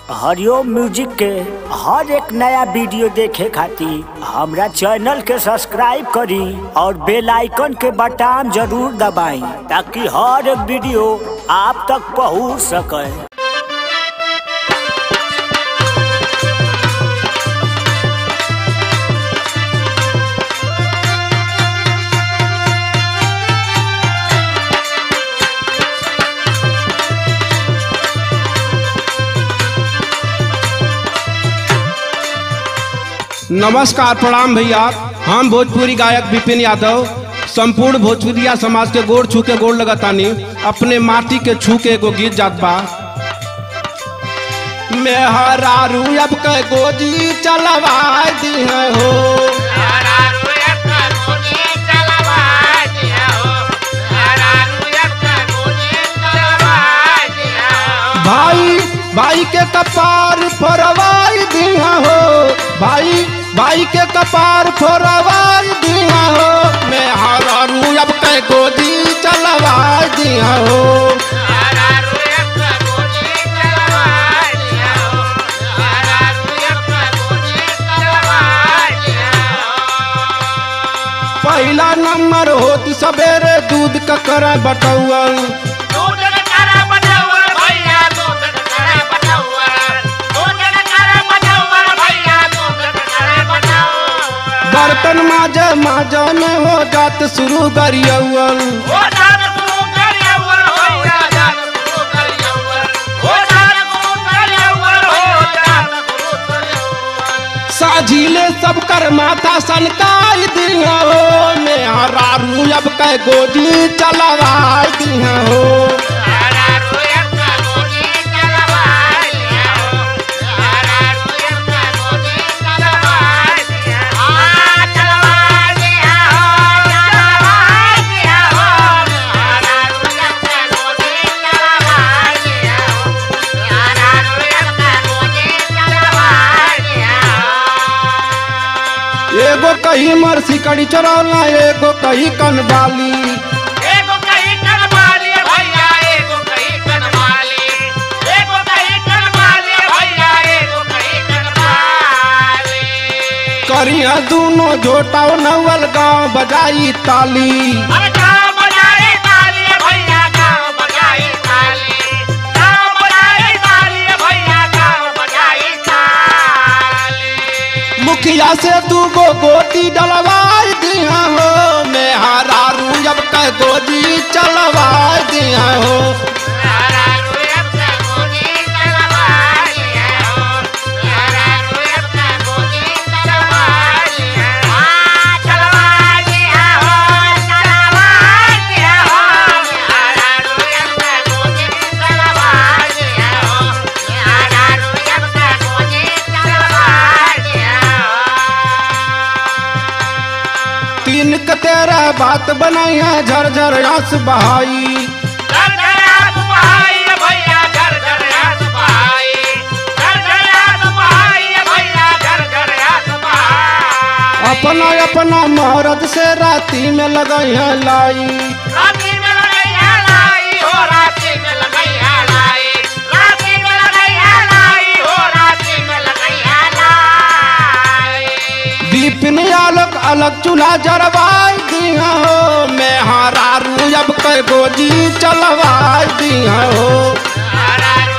हरिओम music के हर एक नया वीडियो देखे खातिर हमरा चैनल के सब्सक्राइब करी और बेल आइकन के बटन जरूर दबाई ताकि हर एक वीडियो आप तक पहुंच सके। नमस्कार प्रणाम भैया। हम भोजपुरी गायक विपिन यादव संपूर्ण भोजपुरिया समाज के गोड़ छू के गोड़ लगतानी। अपने माटी के छू के एगो गीत जात बा। मैं हरारू अब के गोजी चलवा दी है हो, भाई भाई के कपार फोरवाई दिया हो, भाई के कपार फोरवाई दिया हो। मैं हरारू अब के गोदी चलवा दिया हो, पहला नंबर होती सवेरे दूध का कर बटुआ, बर्तन माजा में हो जात शुरू गरियौल, साझीले सब कर माथा सनकाई दिया हो। मैं हरारू अब के गोदी चलवा दिया हो, एगो कहीं मरसी कड़ी चरौला, एगो कहीं कनबाली, एगो कहीं कनबाली भैया, एगो कहीं कनबाली, एगो कहीं कनबाली भैया, एगो कहीं कनबाली। करिया दोनों झोटा नवल गाँव बजाई ताली, गाँव बजाई ताली भैया, गाँव बजाई ताली, गाँव बजाई ताली भैया, गाँव बजाई ताली। मुखिया से दूगो गोदी डलवाई दिया हो। मैं हरारू अब के गोदी चलवाई दिया हो, तीन के तेरा बात बनाई है झरझर आंस बहाई, अपना अपना मोहरत से राती में लगाई है लाई, राती में लगाई है लाई हो, राती में लगाई है लाई, राती में लगाई है लाई हो, राती में लगाई है लाई। दीपिन आलोक अलग चूल्हा जरवाई दिया हो। मैं हरारू अब के गोदी चलवाई दिया हो।